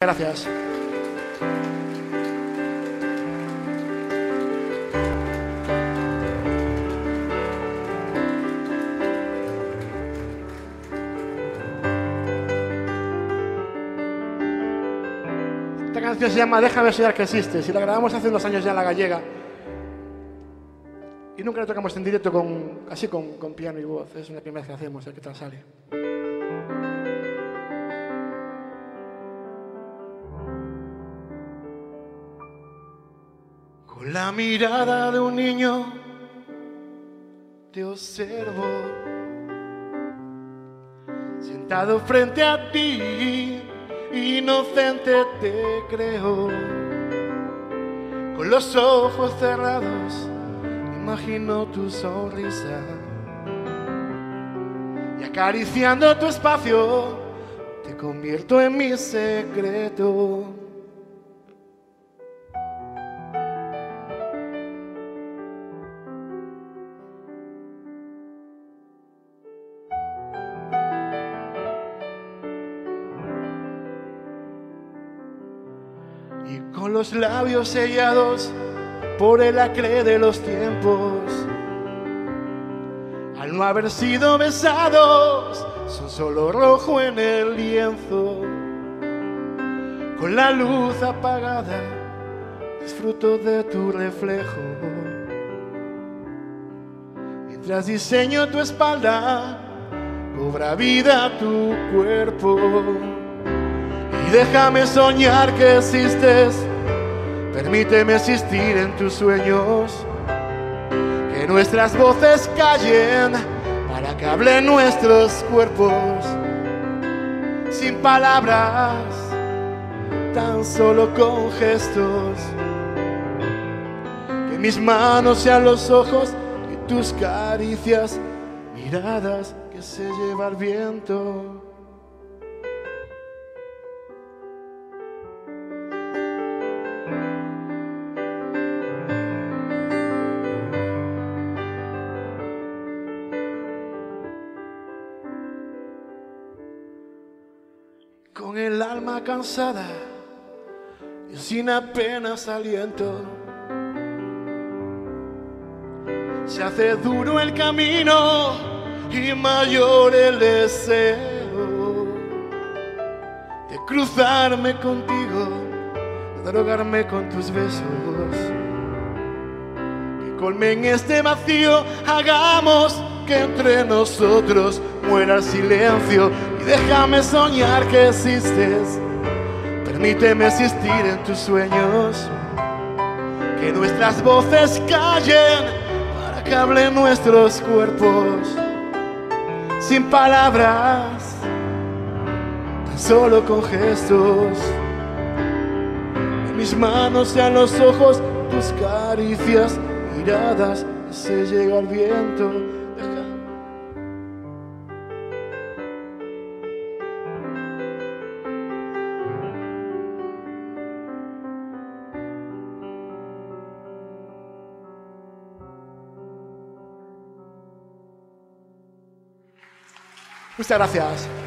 Gracias. Esta canción se llama Déjame soñar que existes y la grabamos hace unos años ya en La Gallega. Y nunca la tocamos en directo así con piano y voz. Es una primera vez que hacemos, ¿qué tal sale? Con la mirada de un niño te observo, sentado frente a ti, inocente te creo. Con los ojos cerrados imagino tu sonrisa y acariciando tu espacio te convierto en mi secreto. Y con los labios sellados por el acre de los tiempos, al no haber sido besados, son solo rojo en el lienzo. Con la luz apagada, disfruto de tu reflejo, mientras diseño tu espalda, cobra vida tu cuerpo. Y déjame soñar que existes, permíteme existir en tus sueños, que nuestras voces callen para que hablen nuestros cuerpos, sin palabras, tan solo con gestos, que mis manos sean los ojos y tus caricias, miradas que se lleva el viento. Con el alma cansada y sin apenas aliento, se hace duro el camino y mayor el deseo de cruzarme contigo, de drogarme con tus besos, que colmen este vacío, hagamos que entre nosotros muera el silencio. Y déjame soñar que existes, permíteme existir en tus sueños, que nuestras voces callen para que hablen nuestros cuerpos, sin palabras, tan solo con gestos, que mis manos sean los ojos, tus caricias, miradas que se llega al viento. Muchas gracias.